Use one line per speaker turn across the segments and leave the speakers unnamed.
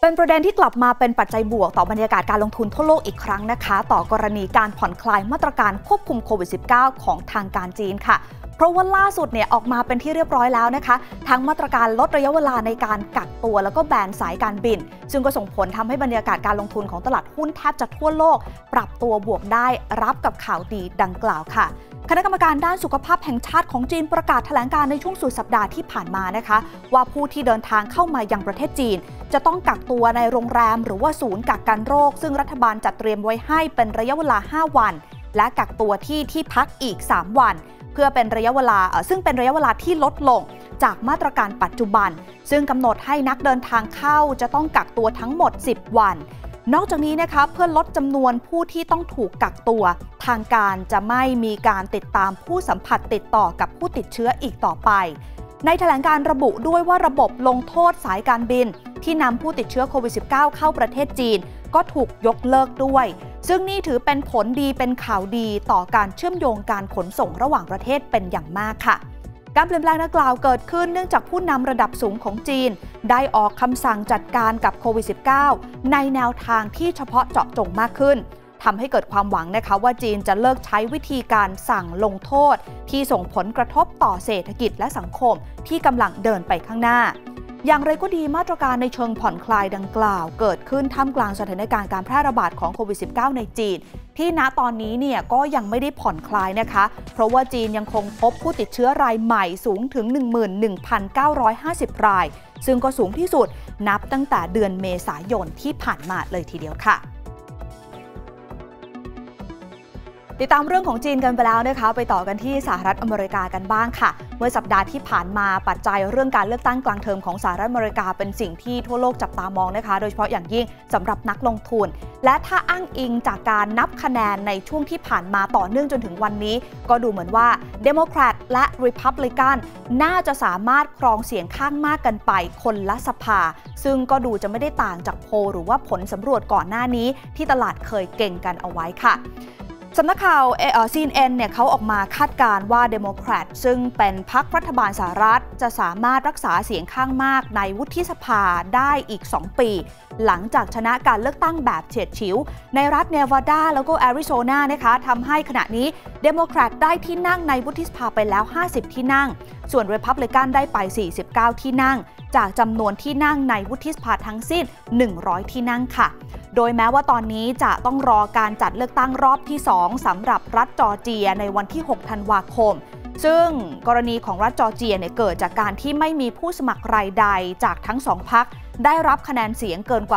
เป็นประเด็นที่กลับมาเป็นปัจจัยบวกต่อบรรยากาศการลงทุนทั่วโลกอีกครั้งนะคะต่อกรณีการผ่อนคลายมาตรการควบคุมโควิด -19 ของทางการจีนค่ะเพราะว่าล่าสุดออกมาเป็นที่เรียบร้อยแล้วนะคะทั้งมาตรการลดระยะเวลาในการกักตัวแล้วก็แบนสายการบินซึ่งก็ส่งผลทำให้บรรยากาศการลงทุนของตลาดหุ้นแทบจะทั่วโลกปรับตัวบวกได้รับกับข่าวดีดังกล่าวค่ะคณะกรรมการด้านสุขภาพแห่งชาติของจีนประกาศแถลงการในช่วงสุดสัปดาห์ที่ผ่านมานะคะว่าผู้ที่เดินทางเข้ามายังประเทศจีนจะต้องกักตัวในโรงแรมหรือว่าศูนย์กักกันโรคซึ่งรัฐบาลจัดเตรียมไว้ให้เป็นระยะเวลา5วันและกักตัวที่พักอีก3วันเพื่อเป็นระยะเวลาซึ่งเป็นระยะเวลาที่ลดลงจากมาตรการปัจจุบันซึ่งกำหนดให้นักเดินทางเข้าจะต้องกักตัวทั้งหมด10วันนอกจากนี้นะคะเพื่อลดจำนวนผู้ที่ต้องถูกกักตัวทางการจะไม่มีการติดตามผู้สัมผัสติดต่อกับผู้ติดเชื้ออีกต่อไปในแถลงการระบุด้วยว่าระบบลงโทษสายการบินที่นำผู้ติดเชื้อโควิด -19 เข้าประเทศจีนก็ถูกยกเลิกด้วยซึ่งนี่ถือเป็นผลดีเป็นข่าวดีต่อการเชื่อมโยงการขนส่งระหว่างประเทศเป็นอย่างมากค่ะการเปลี่ยนแปลงดังกล่าวเกิดขึ้นเนื่องจากผู้นำระดับสูงของจีนได้ออกคำสั่งจัดการกับโควิด -19 ในแนวทางที่เฉพาะเจาะจงมากขึ้นทำให้เกิดความหวังนะคะว่าจีนจะเลิกใช้วิธีการสั่งลงโทษที่ส่งผลกระทบต่อเศรษฐกิจและสังคมที่กำลังเดินไปข้างหน้าอย่างไรก็ดีมาตรการในเชิงผ่อนคลายดังกล่าวเกิดขึ้นท่ามกลางสถานการณ์การแพร่ระบาดของโควิด -19 ในจีนที่ณตอนนี้ก็ยังไม่ได้ผ่อนคลายนะคะเพราะว่าจีนยังคงพบผู้ติดเชื้อรายใหม่สูงถึง 11,950 รายซึ่งก็สูงที่สุดนับตั้งแต่เดือนเมษายนที่ผ่านมาเลยทีเดียวค่ะติดตามเรื่องของจีนกันไปแล้วนะคะไปต่อกันที่สหรัฐอเมริกากันบ้างค่ะเมื่อสัปดาห์ที่ผ่านมาปัจจัยเรื่องการเลือกตั้งกลางเทอมของสหรัฐอเมริกาเป็นสิ่งที่ทั่วโลกจับตามองนะคะโดยเฉพาะอย่างยิ่งสำหรับนักลงทุนและถ้าอ้างอิงจากการนับคะแนนในช่วงที่ผ่านมาต่อเนื่องจนถึงวันนี้ก็ดูเหมือนว่าเดโมแครตและรีพับลิกันน่าจะสามารถครองเสียงข้างมากกันไปคนละสภาซึ่งก็ดูจะไม่ได้ต่างจากโพลหรือว่าผลสำรวจก่อนหน้านี้ที่ตลาดเคยเก่งกันเอาไว้ค่ะสำนักข่าว CNN เขาออกมาคาดการณ์ว่าเดโมแครตซึ่งเป็นพรรครัฐบาลสหรัฐจะสามารถรักษาเสียงข้างมากในวุฒิสภาได้อีก2ปีหลังจากชนะการเลือกตั้งแบบเฉียดฉิวในรัฐเนวาดาแล้วก็แอริโซนานะคะทำให้ขณะนี้เดโมแครตได้ที่นั่งในวุฒิสภาไปแล้ว50ที่นั่งส่วนรีพับลิกันได้ไป49ที่นั่งจากจำนวนที่นั่งในวุฒิสภาทั้งสิ้น100ที่นั่งค่ะโดยแม้ว่าตอนนี้จะต้องรอการจัดเลือกตั้งรอบที่2สำหรับรัฐจอร์เจียในวันที่6ธันวาคมซึ่งกรณีของรัฐจอร์เจียเกิดจากการที่ไม่มีผู้สมัครรายใดจากทั้ง2พรรคได้รับคะแนนเสียงเกินกว่า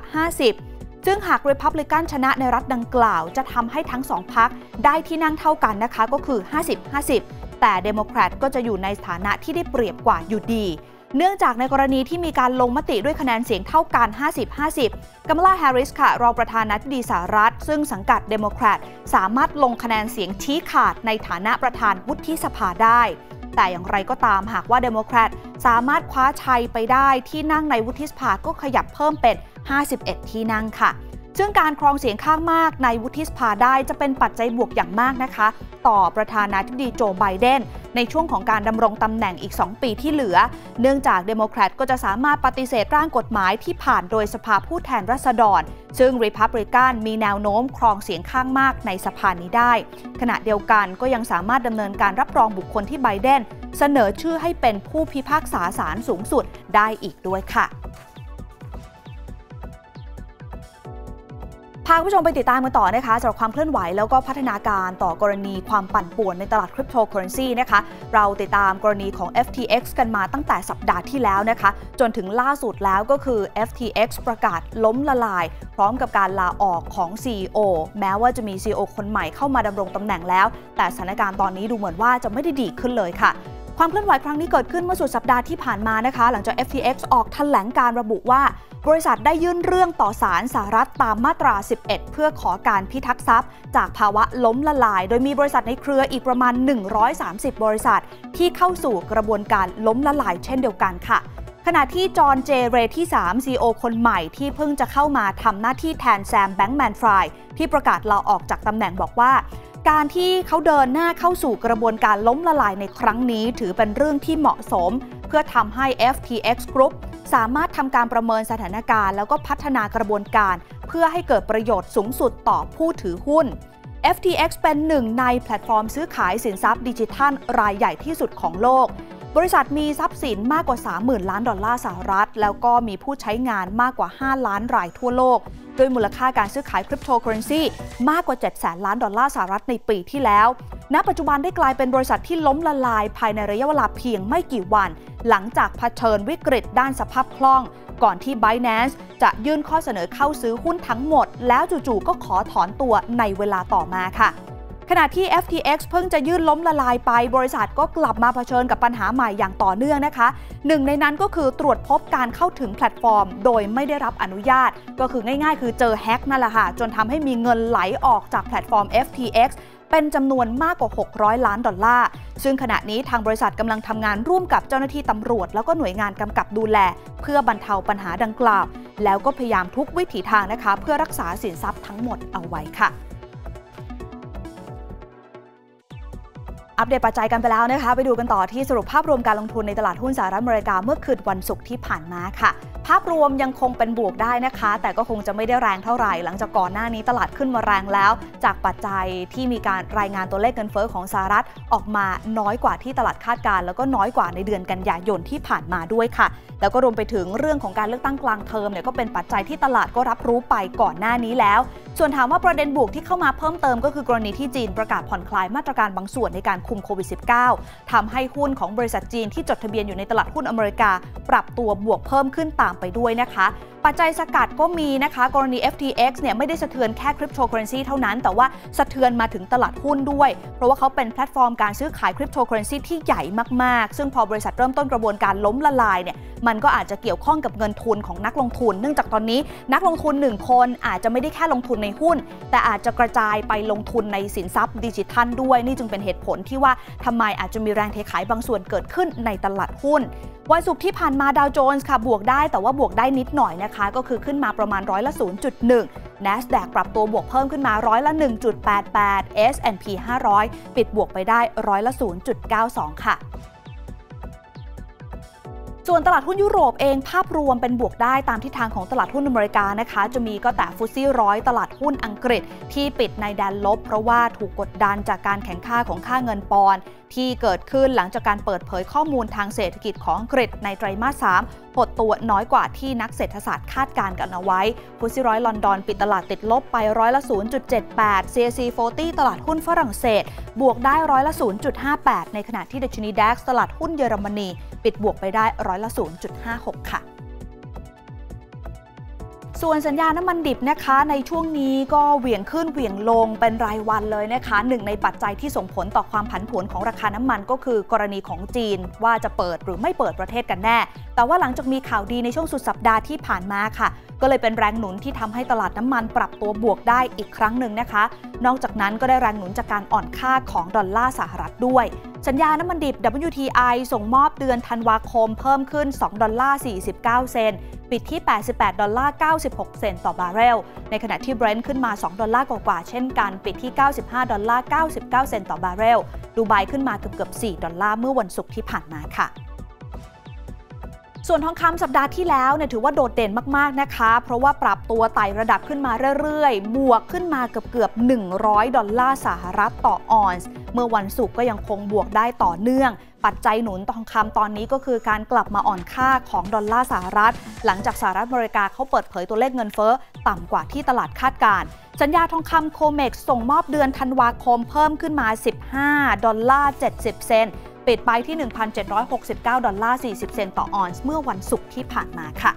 50%ซึ่งหากรีพับลิกันชนะในรัฐดังกล่าวจะทำให้ทั้ง2พรรคได้ที่นั่งเท่ากันนะคะก็คือ50-50แต่เดโมแครตก็จะอยู่ในสถานะที่ได้เปรียบกว่าอยู่ดีเนื่องจากในกรณีที่มีการลงมติด้วยคะแนนเสียงเท่ากัน50-50กัมลาแฮร์ริสค่ะรองประธานาธิบดีสหรัฐซึ่งสังกัดเดโมแครตสามารถลงคะแนนเสียงชี้ขาดในฐานะประธานวุฒิสภาได้แต่อย่างไรก็ตามหากว่าเดโมแครตสามารถคว้าชัยไปได้ที่นั่งในวุฒิสภาก็ขยับเพิ่มเป็น51ที่นั่งค่ะซึ่งการครองเสียงข้างมากในวุฒิสภาได้จะเป็นปัจจัยบวกอย่างมากนะคะต่อประธานาธิบดีโจไบเดนในช่วงของการดำรงตำแหน่งอีก2ปีที่เหลือเนื่องจากเดโมแครตก็จะสามารถปฏิเสธร่างกฎหมายที่ผ่านโดยสภาผู้แทนราษฎรซึ่งรีพับลิกันมีแนวโน้มครองเสียงข้างมากในสภานี้ได้ขณะเดียวกันก็ยังสามารถดำเนินการรับรองบุคคลที่ไบเดนเสนอชื่อให้เป็นผู้พิพากษาศาลสูงสุดได้อีกด้วยค่ะพาคุณผู้ชมไปติดตามกันต่อนะคะสำหรับความเคลื่อนไหวแล้วก็พัฒนาการต่อกรณีความปั่นป่วนในตลาดคริปโตเคอเรนซีนะคะเราติดตามกรณีของ FTX กันมาตั้งแต่สัปดาห์ที่แล้วนะคะจนถึงล่าสุดแล้วก็คือ FTX ประกาศล้มละลายพร้อมกับการลาออกของ CEO แม้ว่าจะมี CEO คนใหม่เข้ามาดำรงตำแหน่งแล้วแต่สถานการณ์ตอนนี้ดูเหมือนว่าจะไม่ได้ดีขึ้นเลยค่ะความเคลื่อนไหวครั้งนี้เกิดขึ้นเมื่อสุดสัปดาห์ที่ผ่านมานะคะหลังจาก FTX ออกแถลงการระบุว่าบริษัทได้ยื่นเรื่องต่อศาลสหรัฐตามมาตรา11เพื่อขอการพิทักษ์ทรัพย์จากภาวะล้มละลายโดยมีบริษัทในเครืออีกประมาณ130บริษัทที่เข้าสู่กระบวนการล้มละลายเช่นเดียวกันค่ะขณะที่จอห์น เจ เรย์ที่3 CEO คนใหม่ที่เพิ่งจะเข้ามาทำหน้าที่แทนแซม แบงก์แมนฟรายที่ประกาศลาออกจากตำแหน่งบอกว่าการที่เขาเดินหน้าเข้าสู่กระบวนการล้มละลายในครั้งนี้ถือเป็นเรื่องที่เหมาะสมเพื่อทำให้ FTX Group สามารถทำการประเมินสถานการณ์แล้วก็พัฒนากระบวนการเพื่อให้เกิดประโยชน์สูงสุดต่อผู้ถือหุ้น FTX เป็นหนึ่งในแพลตฟอร์มซื้อขายสินทรัพย์ดิจิทัลรายใหญ่ที่สุดของโลกบริษัทมีทรัพย์สินมากกว่า 30,000 ล้านดอลลาร์สหรัฐแล้วก็มีผู้ใช้งานมากกว่า 5 ล้านรายทั่วโลกโดยมูลค่าการซื้อขายคริปโตเคอเรนซีมากกว่า 700,000 ล้านดอลลาร์สหรัฐในปีที่แล้วณปัจจุบันได้กลายเป็นบริษัทที่ล้มละลายภายในระยะเวลาเพียงไม่กี่วันหลังจากเผชิญวิกฤตด้านสภาพคล่องก่อนที่ Binance จะยื่นข้อเสนอเข้าซื้อหุ้นทั้งหมดแล้วจู่ๆก็ขอถอนตัวในเวลาต่อมาค่ะขณะที่ FTX เพิ่งจะยื่นล้มละลายไปบริษัทก็กลับมาเผชิญกับปัญหาใหม่อย่างต่อเนื่องนะคะหนึ่งในนั้นก็คือตรวจพบการเข้าถึงแพลตฟอร์มโดยไม่ได้รับอนุญาตก็คือง่ายๆคือเจอแฮกนั่นแหละค่ะจนทำให้มีเงินไหลออกจากแพลตฟอร์ม FTX เป็นจำนวนมากกว่า$600 ล้านซึ่งขณะนี้ทางบริษัทกำลังทำงานร่วมกับเจ้าหน้าที่ตำรวจแล้วก็หน่วยงานกำกับดูแลเพื่อบรรเทาปัญหาดังกล่าวแล้วก็พยายามทุกวิถีทางนะคะเพื่อรักษาสินทรัพย์ทั้งหมดเอาไว้ค่ะอัปเดตปัจจัยกันไปแล้วนะคะไปดูกันต่อที่สรุปภาพรวมการลงทุนในตลาดหุ้นสหรัฐอเมริกาเมื่อคืนวันศุกร์ที่ผ่านมาค่ะภาพรวมยังคงเป็นบวกได้นะคะแต่ก็คงจะไม่ได้แรงเท่าไหร่หลังจากก่อนหน้านี้ตลาดขึ้นมาแรงแล้วจากปัจจัยที่มีการรายงานตัวเลขเงินเฟ้อของสหรัฐออกมาน้อยกว่าที่ตลาดคาดการณ์แล้วก็น้อยกว่าในเดือนกันยายนที่ผ่านมาด้วยค่ะแล้วก็รวมไปถึงเรื่องของการเลือกตั้งกลางเทอมเนี่ยก็เป็นปัจจัยที่ตลาดก็รับรู้ไปก่อนหน้านี้แล้วส่วนถามว่าประเด็นบวกที่เข้ามาเพิ่มเติมก็คือกรณีที่จีนประกาศผ่อนคลายมาตรการบางส่วนในการคุมโควิด -19 ทำให้หุ้นของบริษัทจีนที่จดทะเบียนอยู่ในตลาดหุ้นอเมริกาปรับตัวบวกเพิ่มขึ้นตามไปด้วยนะคะปัจจัยสกัดก็มีนะคะกรณี FTX เนี่ยไม่ได้สะเทือนแค่คริปโตเคอเรนซีเท่านั้นแต่ว่าสะเทือนมาถึงตลาดหุ้นด้วยเพราะว่าเขาเป็นแพลตฟอร์มการซื้อขายคริปโตเคอเรนซีที่ใหญ่มากๆซึ่งพอบริษัทเริ่มต้นกระบวนการล้มละลายเนี่ยมันก็อาจจะเกี่ยวข้องกับเงินทุนของนักลงทุนเนื่องจากตอนนี้นักลงทุน1คนอาจจะไม่ได้แค่ลงทุนในหุ้นแต่อาจจะกระจายไปลงทุนในสินทรัพย์ดิจิทัลด้วยนี่จึงเป็นเหตุผลที่ว่าทำไมอาจจะมีแรงเทขายบางส่วนเกิดขึ้นในตลาดหุ้นวันศุกร์ที่ผ่านมาดาวโจนส์ค่ะบวกได้แต่ว่าบวกได้นิดหน่อยนะคะก็คือขึ้นมาประมาณ0.1% NASDAQ ปรับตัวบวกเพิ่มขึ้นมา1.88% S&P 500ปิดบวกไปได้0.92% ค่ะส่วนตลาดหุ้นยุโรปเองภาพรวมเป็นบวกได้ตามทิศทางของตลาดหุ้นอเมริกานะคะจะมีก็แต่ฟุตซี่100ตลาดหุ้นอังกฤษที่ปิดในแดนลบเพราะว่าถูกกดดันจากการแข่งข้าของค่าเงินปอนด์ที่เกิดขึ้นหลังจากการเปิดเผยข้อมูลทางเศรษฐกิจของอังกฤษในไตรมาส 3หดตัวน้อยกว่าที่นักเศรษฐศาสตร์คาดการณ์กันเอาไว้ฟุตซี่100ลอนดอนปิดตลาดติดลบไป0.78% CAC 40ตลาดหุ้นฝรั่งเศสบวกได้0.58% ในขณะที่ดัชนี DAX ตลาดหุ้นเยอรมนีปิดบวกไปได้0.56% ค่ะส่วนสัญญาน้ำมันดิบนะคะในช่วงนี้ก็เหวี่ยงขึ้นเหวี่ยงลงเป็นรายวันเลยนะคะหนึ่งในปัจจัยที่ส่งผลต่อความผันผวนของราคาน้ำมันก็คือกรณีของจีนว่าจะเปิดหรือไม่เปิดประเทศกันแน่แต่ว่าหลังจากมีข่าวดีในช่วงสุดสัปดาห์ที่ผ่านมาค่ะก็เลยเป็นแรงหนุนที่ทำให้ตลาดน้ำมันปรับตัวบวกได้อีกครั้งหนึ่งนะคะนอกจากนั้นก็ได้แรงหนุนจากการอ่อนค่าของดอลลาร์สหรัฐด้วยสัญญาน้ำมันดิบ WTI ส่งมอบเดือนธันวาคมเพิ่มขึ้น$2.49ปิดที่$88.96 ต่อบาร์เรลในขณะที่ Brent ขึ้นมา$2กว่าๆเช่นกันปิดที่$95.99 ต่อบาร์เรลดูไบขึ้นมาเกือบ$4เมื่อวันศุกร์ที่ผ่านมาค่ะส่วนทองคำสัปดาห์ที่แล้วถือว่าโดดเด่นมากๆนะคะเพราะว่าปรับตัวไต่ระดับขึ้นมาเรื่อยๆบวกขึ้นมาเกือบ$100สหรัฐต่อออนซ์เมื่อวันศุกร์ก็ยังคงบวกได้ต่อเนื่องปัจจัยหนุนทองคำตอนนี้ก็คือการกลับมาอ่อนค่าของดอลลาร์สหรัฐหลังจากสหรัฐอเมริกาเขาเปิดเผยตัวเลขเงินเฟ้อต่ำกว่าที่ตลาดคาดการณ์สัญญาทองคำโคเม็กซ์ส่งมอบเดือนธันวาคมเพิ่มขึ้นมา$15.70ปิดไปที่$1,769.40 ต่อออนซ์เมื่อวันศุกร์ที่ผ่านมาค่ะ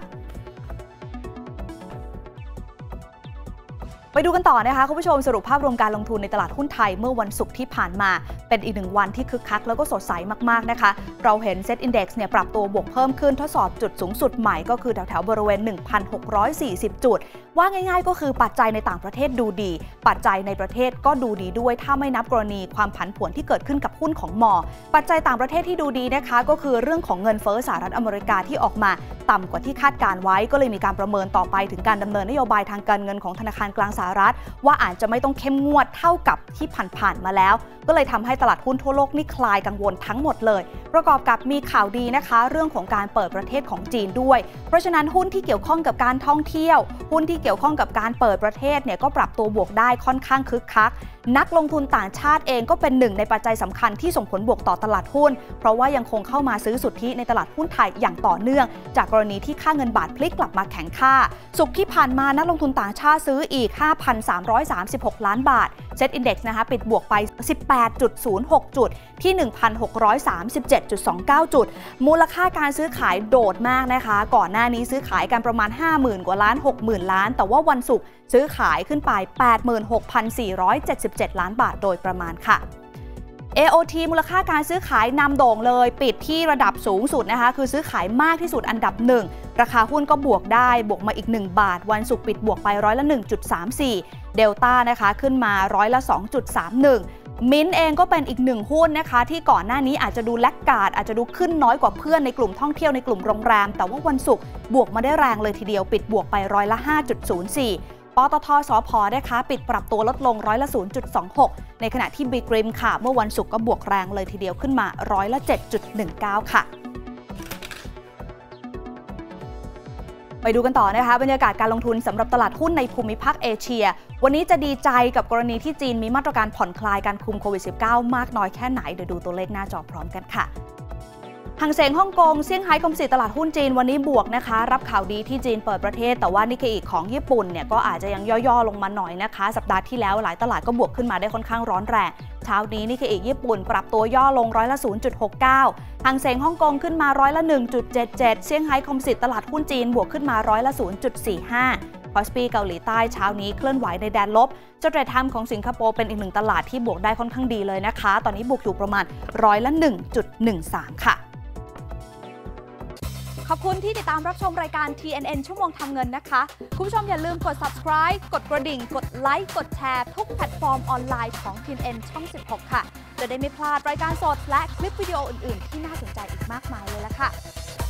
ไปดูกันต่อนะคะคุณผู้ชมสรุปภาพรวมการลงทุนในตลาดหุ้นไทยเมื่อวันศุกร์ที่ผ่านมาเป็นอีกหนึ่งวันที่คึกคักแล้วก็สดใสมากๆนะคะเราเห็น Set Index ปรับตัวบวกเพิ่มขึ้นทดสอบจุดสูงสุดใหม่ก็คือแถวๆบริเวณ 1,640 จุดว่าง่ายๆก็คือปัจจัยในต่างประเทศดูดีปัจจัยในประเทศก็ดูดีด้วยถ้าไม่นับกรณีความผันผวนที่เกิดขึ้นกับหุ้นของม.ปัจจัยต่างประเทศที่ดูดีนะคะก็คือเรื่องของเงินเฟ้อสหรัฐอเมริกาที่ออกมาต่ำกว่าที่คาดการไว้ก็เลยมีการประเมินต่อไปถึงการดำเนินนโยบายทางการเงินของธนาคารกลางสหหรัฐว่าอาจจะไม่ต้องเข้มงวดเท่ากับที่ผ่านๆมาแล้วก็เลยทำให้ตลาดหุ้นทั่วโลกนี่คลายกังวลทั้งหมดเลยประกอบกับมีข่าวดีนะคะเรื่องของการเปิดประเทศของจีนด้วยเพราะฉะนั้นหุ้นที่เกี่ยวข้องกับการท่องเที่ยวหุ้นที่เกี่ยวข้องกับการเปิดประเทศเนี่ยก็ปรับตัวบวกได้ค่อนข้างคึกคักนักลงทุนต่างชาติเองก็เป็นหนึ่งในปัจจัยสำคัญที่ส่งผลบวกต่อตลาดหุ้นเพราะว่ายังคงเข้ามาซื้อสุทธิในตลาดหุ้นไทยอย่างต่อเนื่องจากกรณีที่ค่าเงินบาทพลิกกลับมาแข็งค่าศุกร์ที่ผ่านมานักลงทุนต่างชาติซื้ออีก 5,336 ล้านบาทเซ็ตอินเด็กซ์นะคะปิดบวกไป 18.06 จุดที่ 1,637.29 จุดมูลค่าการซื้อขายโดดมากนะคะก่อนหน้านี้ซื้อขายกันประมาณ 50,000 กว่าล้าน 60,000 ล้านแต่ว่าวันศุกร์ซื้อขายขึ้นไป 86,477 ล้านบาทโดยประมาณค่ะAOT มูลค่าการซื้อขายนำโด่งเลยปิดที่ระดับสูงสุดนะคะคือซื้อขายมากที่สุดอันดับ1ราคาหุ้นก็บวกได้บวกมาอีก1บาทวันศุกร์ปิดบวกไปร้อยละ 1.34 เดลต้านะคะขึ้นมาร้อยละ 2.31 มิ้นเองก็เป็นอีก1หุ้นนะคะที่ก่อนหน้านี้อาจจะดูแลกการ์ดอาจจะดูขึ้นน้อยกว่าเพื่อนในกลุ่มท่องเที่ยวในกลุ่มโรงแรมแต่ว่าวันศุกร์บวกมาได้แรงเลยทีเดียวปิดบวกไปร้อยละ 5.04ปตท.สผ.นะคะปิดปรับตัวลดลงร้อยละ 0.26 ในขณะที่บิ๊กริมค่ะเมื่อวันศุกร์ก็บวกแรงเลยทีเดียวขึ้นมาร้อยละ 7.19 ค่ะไปดูกันต่อนะคะบรรยากาศการลงทุนสำหรับตลาดหุ้นในภูมิภาคเอเชียวันนี้จะดีใจกับกรณีที่จีนมีมาตรการผ่อนคลายการคุมโควิด -19 มากน้อยแค่ไหนเดี๋ยวดูตัวเลขหน้าจอพร้อมกันค่ะหังเส็งฮ่องกงเซี่ยงไฮ้คอมโพสิตตลาดหุ้นจีนวันนี้บวกนะคะรับข่าวดีที่จีนเปิดประเทศแต่ว่านิกเกอิของญี่ปุ่นเนี่ยก็อาจจะยังย่อๆลงมาหน่อยนะคะสัปดาห์ที่แล้วหลายตลาดก็บวกขึ้นมาได้ค่อนข้างร้อนแรงเช้านี้นิกเกอิญี่ปุ่นปรับตัวย่อลงร้อยละ 0.69 หังเส็งฮ่องกงขึ้นมาร้อยละ 1.77 เซี่ยงไฮ้คอมโพสิตตลาดหุ้นจีนบวกขึ้นมาร้อยละ 0.45 คอสปีเกาหลีใต้เช้านี้เคลื่อนไหวในแดนลบเจ้าเทรดไทม์ของสิงคโปร์เป็นอีกหนึ่งตลาดที่บวกได้ค่อนข้างดีเลยนะคะตอนนี้บวกอยู่ประมาณร้อยละ 1.13 ค่ะขอบคุณที่ติดตามรับชมรายการ TNN ชั่วโมงทำเงินนะคะคุณผู้ชมอย่าลืมกด subscribe กดกระดิ่งกดไลค์กดแชร์ทุกแพลตฟอร์มออนไลน์ของ TNN ช่อง 16 ค่ะจะได้ไม่พลาดรายการสดและคลิปวิดีโออื่นๆที่น่าสนใจอีกมากมายเลยละค่ะ